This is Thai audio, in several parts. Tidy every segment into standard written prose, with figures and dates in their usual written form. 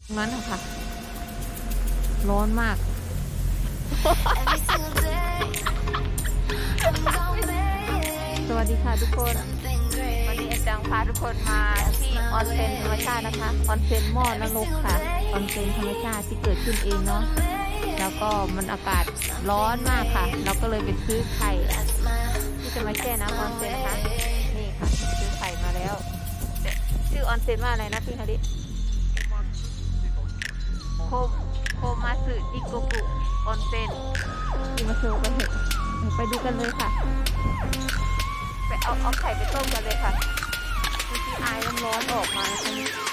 นั้นค่ะร้อนมากสวัสดีค่ะทุกคนวันนี้จังพาทุกคนมาที่ออนเซ็นธรรมชาตินะคะออนเซ็นหม้อนรกค่ะออนเซ็นธรรมชาติที่เกิดขึ้นเองเนาะแล้วก็มันอากาศร้อนมากค่ะเราก็เลยไปซื้อไข่ที่จะมาแช่น้ำออนเซ็นนะคะนี่ค่ะซื้อไข่มาแล้วชื่อออนเซ็นว่าอะไรนะพี่ฮาริโคมาสึจิโกกุออนเซ็นที่มาโชว์กันเถอะไปดูกันเลยค่ะไปเอาไข่ไปต้มกันเลยค่ะมีที่อายน้ำร้อนออกมานะคะ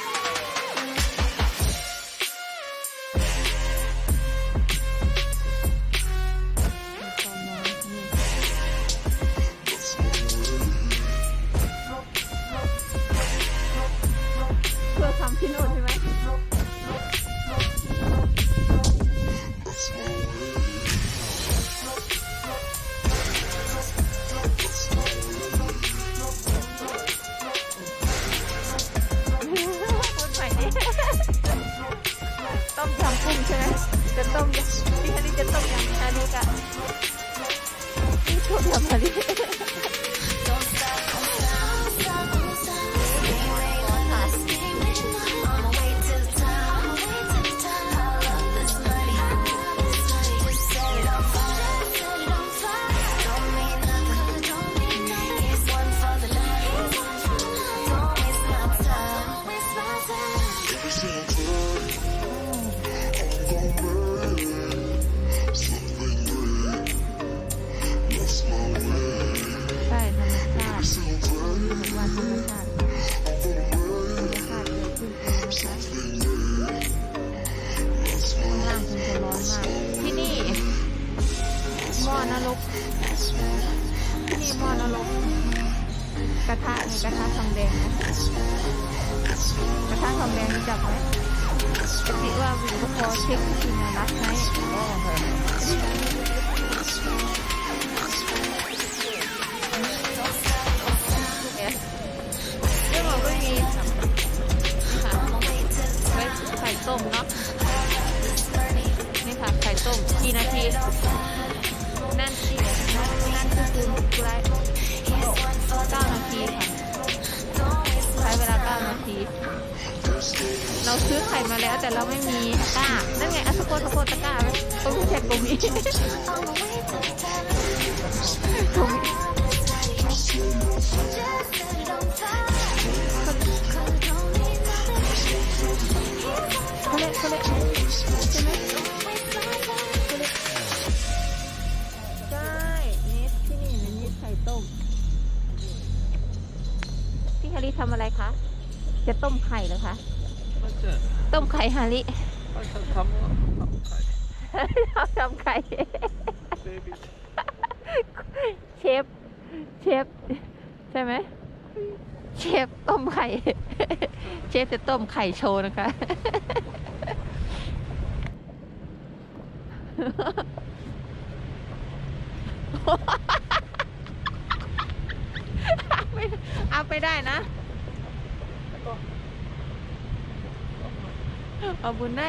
เพื่อทำที่โน่นใช่ไหมต้มยำกุ้งใช่ไหมจะต้มพี่ฮันนี่จะต้มยำฮันนี่กะนี่ต้มยำฮันนี่หม้อนรกที่นี่หม้อนรกกระทะในกระทะทองแดงนะกระทะทองแดงจับไหมปกติว่าวิวก็พอเช็คที่นะรัดไหมเรื่องมันก็มีค่ะไว้ไข่ต้มเนาะนี่ค่ะไข่ต้มกี่นาทีนั่นคือกุไร9 นาทีค่ะใช้เวลา9 นาทีเราซื้อไข่มาแล้วแต่เราไม่มีตะกร้านั่นไงสะโพกตะกร้าไหมตรงเช็ดตรงนี้เขาเละใช่ไหมต้มพี่ฮาริทำอะไรคะจะต้มไข่เหรอคะต้มไข่ฮาริทำไข่เชฟใช่ไหมเชฟต้มไข่เชฟจะต้มไข่โชว์นะคะเอาไปได้นะเอาบุญได้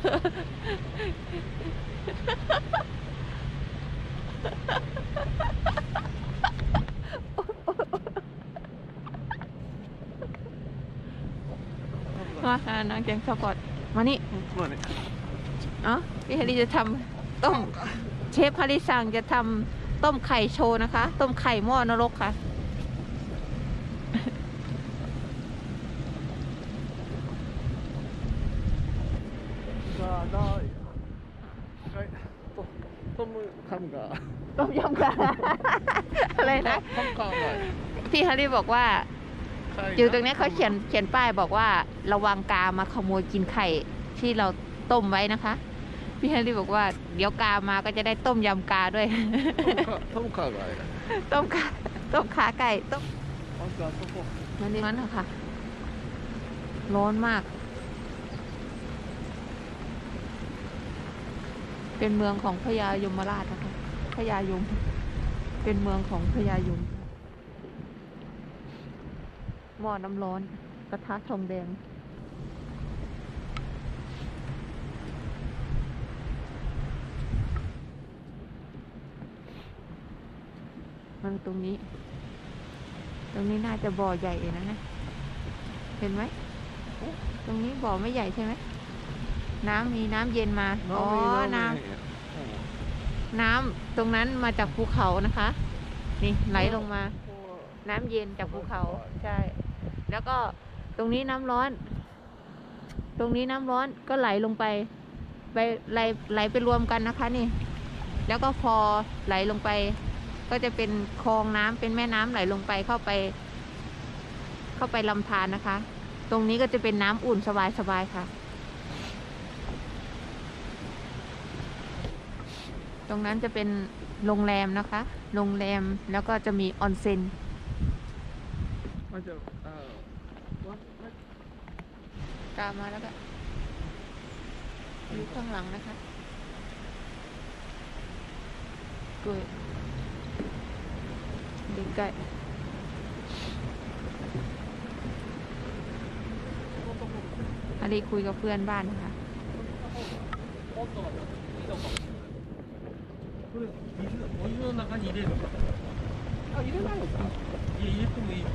มาน้องแจงสปอร์ตมานี่พี่ฮาริจะทำต้มเชฟฮาริสั่งจะทำต้มไข่โชว์นะคะต้มไข่หม้อนรกค่ะต้มยำกาอะไรนะพี่ฮาริบอกว่าอยู่ตรงนี้เขาเขียนป้ายบอกว่าระวังกามาขโมยกินไข่ที่เราต้มไว้นะคะพี่ฮาริบอกว่าเดี๋ยวกามาก็จะได้ต้มยำกาด้วยต้มขาไก่ต้มขาไก่ต้มนั้นค่ะร้อนมากเป็นเมืองของพญายมราชนะคะพญายมเป็นเมืองของพญายมหม้อน้ำร้อนกระทะทองแดงงตรงนี้ ตรงนี้น่าจะบ่อใหญ่นะเห็นไหมตรงนี้บ่อไม่ใหญ่ใช่ไหมน้ำมีน้ำเย็นมาอ๋อน้ำตรงนั้นมาจากภูเขานะคะนี่ไหลลงมาน้ำเย็นจากภูเขาใช่แล้วก็ตรงนี้น้ำร้อนตรงนี้น้ำร้อนก็ไหลลงไปไหลไปรวมกันนะคะนี่แล้วก็พอไหลลงไปก็จะเป็นคลองน้ำเป็นแม่น้ำไหลลงไปเข้าไปลำธารนะคะตรงนี้ก็จะเป็นน้ำอุ่นสบายค่ะตรงนั้นจะเป็นโรงแรมนะคะโรงแรมแล้วก็จะมีออนเซ็นตามมาแล้วก็อยู่ข้างหลังนะคะกล้วยดูใกล้อันนี้คุยกับเพื่อนบ้านนะคะお湯の中に入れるのか。あ、入れないのか。入れてもいい。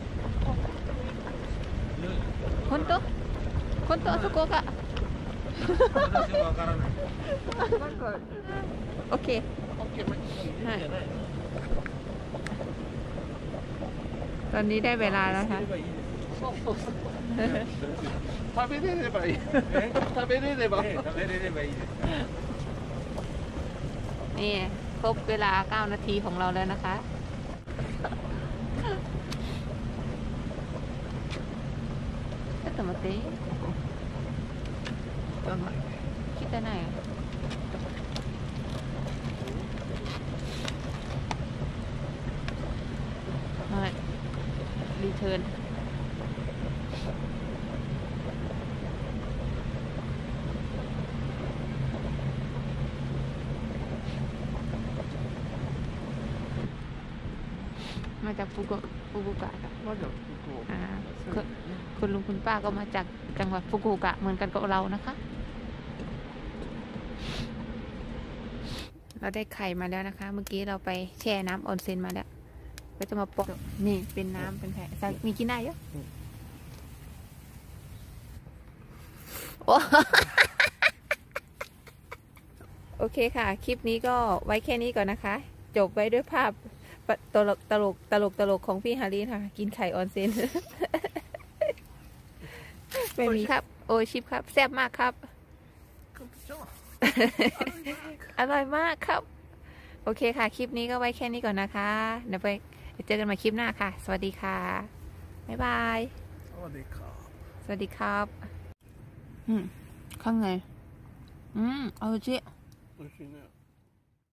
本当？本当そこが。 私はわからない。 なんか。オッケー。 オッケー、はい。 ตอนนี้ได้เวลาแล้วค่ะ食べれればいい。食べれれば。食べれればいいです。 นี่ครบเวลา9 นาทีของเราแล้วนะคะちょっと待って来てないはいรีเทิร์นมาจากฟุกุกะคุณลุงคุณป้าก็มาจากจังหวัดฟุกุโอกะเหมือนกันกับเรานะคะเราได้ไข่มาแล้วนะคะเมื่อกี้เราไปแช่น้ำออนเซ็นมาแล้วก็จะมาปอกนี่เป็นน้ำเป็นแผ่มีกินได้เยอะโอเคค่ะคลิปนี้ก็ไว้แค่นี้ก่อนนะคะจบไว้ด้วยภาพตลกของพี่ฮาริค่ะกินไข่ออนเซ็นไม่มีครับโอชิปครับแซ่บมากครับอร่อยมากครับโอเคค่ะคลิปนี้ก็ไว้แค่นี้ก่อนนะคะเดี๋ยวไปเจอกันใหม่คลิปหน้าค่ะสวัสดีค่ะบ๊ายบายสวัสดีครับข้างในอร่อยจริง